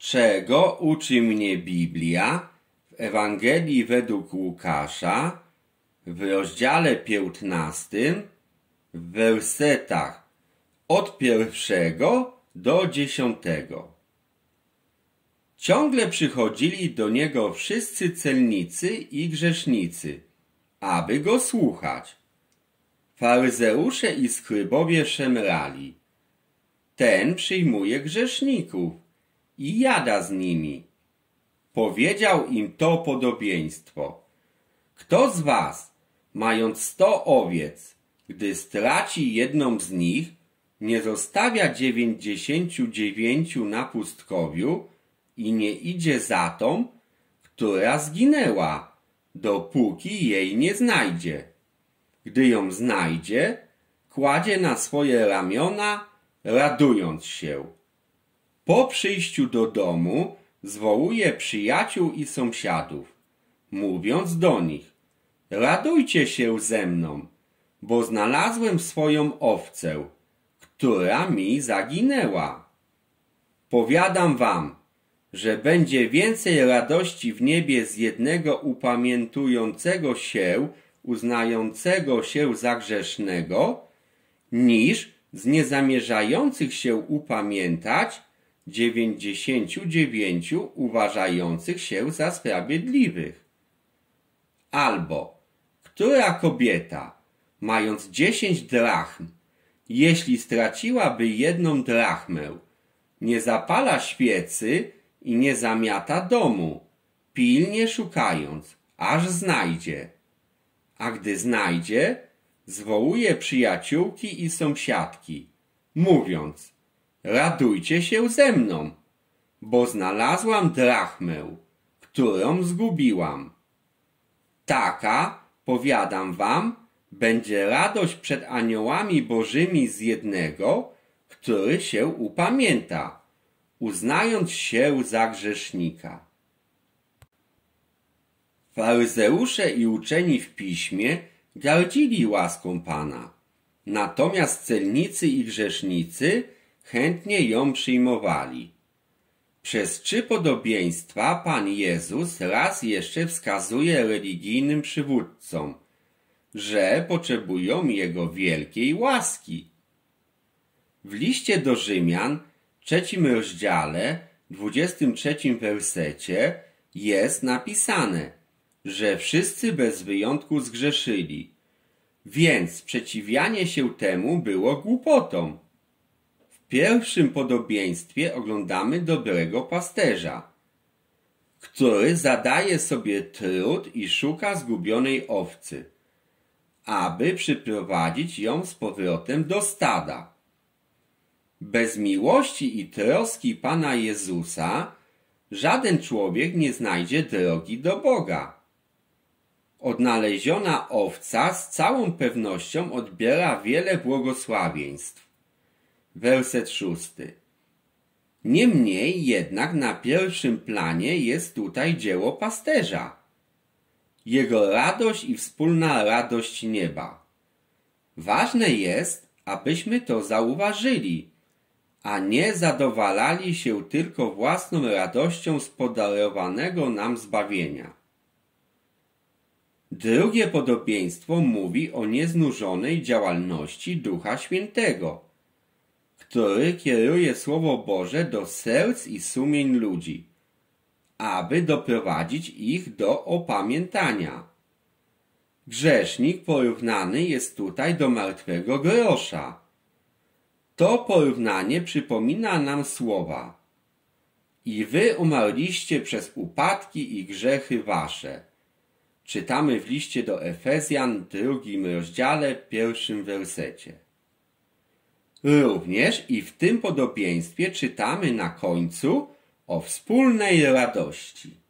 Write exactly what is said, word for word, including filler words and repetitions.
Czego uczy mnie Biblia w Ewangelii według Łukasza w rozdziale piętnastym w wersetach od pierwszego do dziesiątego. Ciągle przychodzili do niego wszyscy celnicy i grzesznicy, aby go słuchać. Faryzeusze i skrybowie szemrali: ten przyjmuje grzeszników i jada z nimi. Powiedział im to podobieństwo: kto z was, mając sto owiec, gdy straci jedną z nich, nie zostawia dziewięćdziesięciu dziewięciu na pustkowiu i nie idzie za tą, która zginęła, dopóki jej nie znajdzie. Gdy ją znajdzie, kładzie na swoje ramiona, radując się. Po przyjściu do domu zwołuje przyjaciół i sąsiadów, mówiąc do nich: radujcie się ze mną, bo znalazłem swoją owcę, która mi zaginęła. Powiadam wam, że będzie więcej radości w niebie z jednego upamiętującego się, uznającego się za grzesznego, niż z niezamierzających się upamiętać dziewięćdziesięciu dziewięciu uważających się za sprawiedliwych. Albo która kobieta, mając dziesięć drachm, jeśli straciłaby jedną drachmę, nie zapala świecy i nie zamiata domu, pilnie szukając, aż znajdzie. A gdy znajdzie, zwołuje przyjaciółki i sąsiadki, mówiąc: radujcie się ze mną, bo znalazłam drachmę, którą zgubiłam. Taka, powiadam wam, będzie radość przed aniołami bożymi z jednego, który się upamięta, uznając się za grzesznika. Faryzeusze i uczeni w piśmie gardzili łaską Pana, natomiast celnicy i grzesznicy chętnie ją przyjmowali. Przez trzy podobieństwa Pan Jezus raz jeszcze wskazuje religijnym przywódcom, że potrzebują Jego wielkiej łaski. W liście do Rzymian, trzecim rozdziale, dwudziestym trzecim wersecie jest napisane, że wszyscy bez wyjątku zgrzeszyli, więc sprzeciwianie się temu było głupotą. W pierwszym podobieństwie oglądamy dobrego pasterza, który zadaje sobie trud i szuka zgubionej owcy, aby przyprowadzić ją z powrotem do stada. Bez miłości i troski Pana Jezusa żaden człowiek nie znajdzie drogi do Boga. Odnaleziona owca z całą pewnością odbiera wiele błogosławieństw. Werset szósty. Niemniej jednak na pierwszym planie jest tutaj dzieło pasterza. Jego radość i wspólna radość nieba. Ważne jest, abyśmy to zauważyli, a nie zadowalali się tylko własną radością z podarowanego nam zbawienia. Drugie podobieństwo mówi o nieznużonej działalności Ducha Świętego, który kieruje Słowo Boże do serc i sumień ludzi, aby doprowadzić ich do opamiętania. Grzesznik porównany jest tutaj do martwego grosza. To porównanie przypomina nam słowa: i wy umarliście przez upadki i grzechy wasze. Czytamy w liście do Efezjan, drugim rozdziale, pierwszym wersecie. Również i w tym podobieństwie czytamy na końcu o wspólnej radości.